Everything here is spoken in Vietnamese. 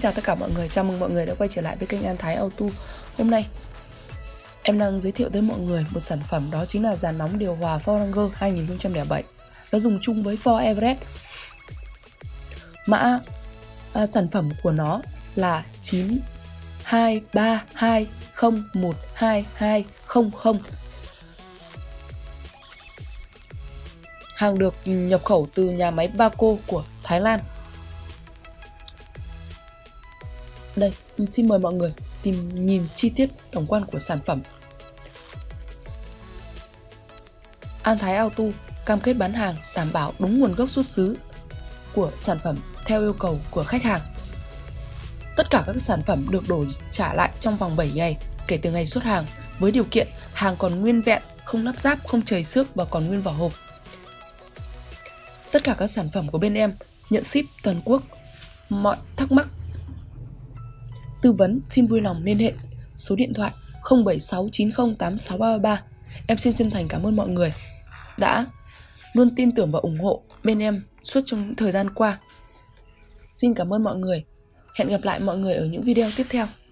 chào tất cả mọi người, chào mừng mọi người đã quay trở lại với kênh An Thái Auto. Hôm nay em đang giới thiệu tới mọi người một sản phẩm, đó chính là dàn nóng điều hòa Ford Ranger 2007. Nó dùng chung với Ford Everest. Mã sản phẩm của nó là 9232012200. Hàng được nhập khẩu từ nhà máy Baco của Thái Lan. Đây, xin mời mọi người nhìn chi tiết tổng quan của sản phẩm. An Thái Auto cam kết bán hàng đảm bảo đúng nguồn gốc xuất xứ của sản phẩm theo yêu cầu của khách hàng. Tất cả các sản phẩm được đổi trả lại trong vòng 7 ngày kể từ ngày xuất hàng, với điều kiện hàng còn nguyên vẹn, không lắp ráp, không chảy xước và còn nguyên vỏ hộp. Tất cả các sản phẩm của bên em nhận ship toàn quốc. Mọi thắc mắc, tư vấn xin vui lòng liên hệ số điện thoại 0769086333. Em xin chân thành cảm ơn mọi người đã luôn tin tưởng và ủng hộ bên em suốt trong thời gian qua. Xin cảm ơn mọi người. Hẹn gặp lại mọi người ở những video tiếp theo.